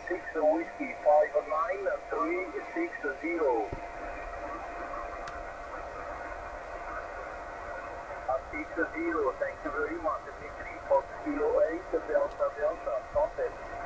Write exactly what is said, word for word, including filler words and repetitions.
six Whiskey five nine three six zero. six zero, thank you very much. Dimitri Fox Kilo eight Delta Delta, contact.